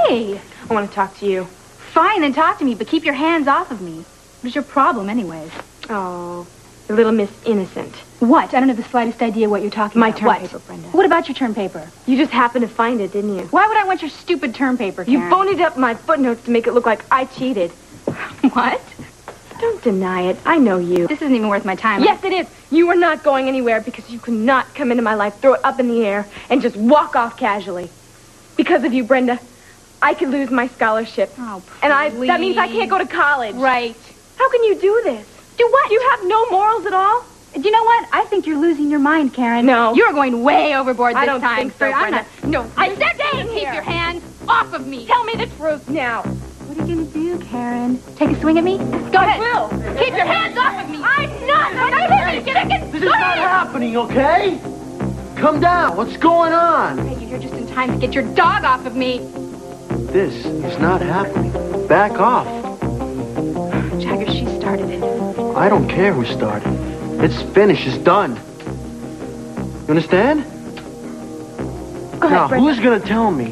Hey. I want to talk to you. Fine, then talk to me, but keep your hands off of me. What's your problem, anyways? Oh, your little Miss Innocent. What? I don't have the slightest idea what you're talking My about. term paper, Brenda. What about your term paper? You just happened to find it, didn't you? Why would I want your stupid term paper, Karen? You phonied up my footnotes to make it look like I cheated. What? Don't deny it. I know you. This isn't even worth my time. Yes, it is. You are not going anywhere because you could not come into my life, throw it up in the air, and just walk off casually. Because of you, Brenda, I could lose my scholarship. Oh, please. And that means I can't go to college. Right. How can you do this? Do what? You have no morals at all? Do you know what? I think you're losing your mind, Karen. No. You're going way overboard this I don't time. think so, I'm Brenda. not. No. I said to keep your hands off of me. Tell me the truth now. What are you going to do, Karen? Take a swing at me? Go ahead. I will. Keep your hands off of me. I'm not. This is not happening, okay? Come down. What's going on? Hey, you're here just in time to get your dog off of me. This is not happening. Back off. Jagger, she started it. I don't care who started. It's finished. It's done. You understand? Go ahead, Now, Brenda. who's going to tell me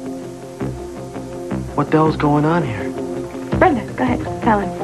what the hell's going on here? Brenda, go ahead. Tell him.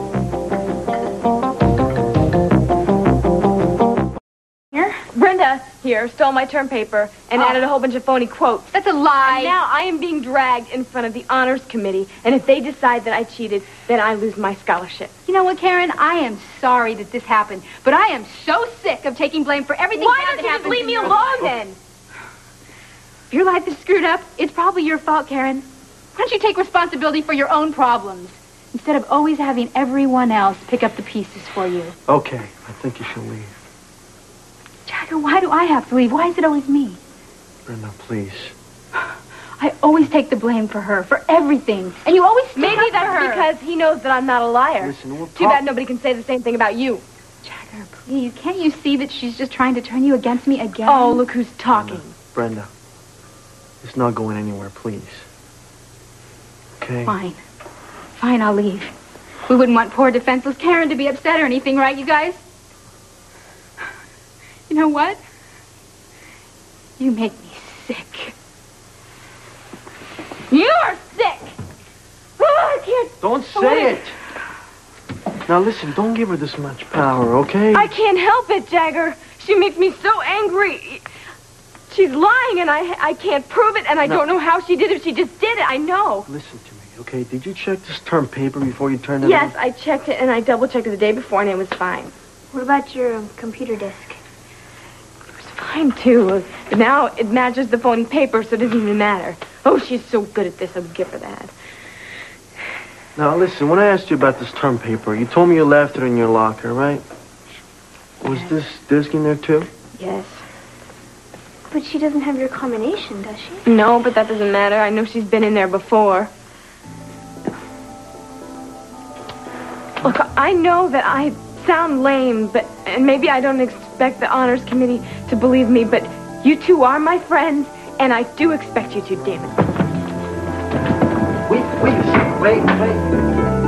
Here? Brenda here stole my term paper and added a whole bunch of phony quotes. That's a lie. And now I am being dragged in front of the honors committee, and if they decide that I cheated, then I lose my scholarship. You know what, Karen? I am sorry that this happened, but I am so sick of taking blame for everything Why bad don't that you just happens leave in me your alone then? If your life is screwed up, it's probably your fault, Karen. Why don't you take responsibility for your own problems instead of always having everyone else pick up the pieces for you? Okay, I think you should leave. Jagger, why do I have to leave? Why is it always me? Brenda, please. I always take the blame for her, for everything. And you always stick Maybe up for that's her. because he knows that I'm not a liar. Listen, we're Too bad nobody can say the same thing about you. Jagger, please, can't you see that she's just trying to turn you against me again? Oh, look who's talking. Brenda, it's not going anywhere, please. Okay? Fine. Fine, I'll leave. We wouldn't want poor defenseless Karen to be upset or anything, right, you guys? You know what? You make me sick. You're sick! Oh, I can't... Don't say it! Now listen, don't give her this much power, okay? I can't help it, Jagger. She makes me so angry. She's lying, and I can't prove it, and I don't know how she did it. She just did it, I know. Listen to me, okay? Did you check this term paper before you turned it Yes, in? I checked it, and I double-checked it the day before, and it was fine. What about your computer disk? It was fine, too. But now it matches the phony paper, so it doesn't even matter. Oh, she's so good at this, I would give her that. Now listen, when I asked you about this term paper, you told me you left it in your locker, right? Was this disc in there, too? Yes. But she doesn't have your combination, does she? No, but that doesn't matter. I know she's been in there before. Look, I know that I sound lame, and maybe I don't expect the honors committee to believe me, but you two are my friends, and I do expect you to, damn it. Wait a second. Wait.